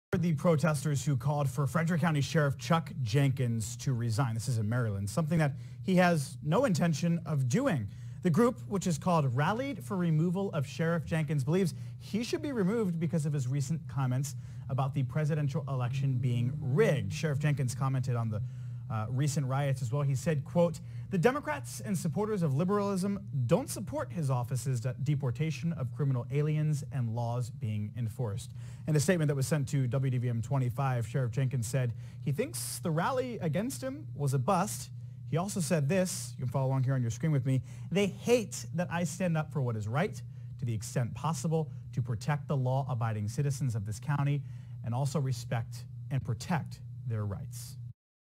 The protesters who called for Frederick County Sheriff Chuck Jenkins to resign. This is in Maryland, something that he has no intention of doing. The group, which is called Rallied for Removal of Sheriff Jenkins, believes he should be removed because of his recent comments about the presidential election being rigged. Sheriff Jenkins commented on the recent riots as well. He said, quote, "The Democrats and supporters of liberalism don't support his office's deportation of criminal aliens and laws being enforced." In a statement that was sent to WDVM 25, Sheriff Jenkins said he thinks the rally against him was a bust. He also said this, you can follow along here on your screen with me, "They hate that I stand up for what is right to the extent possible to protect the law-abiding citizens of this county and also respect and protect their rights."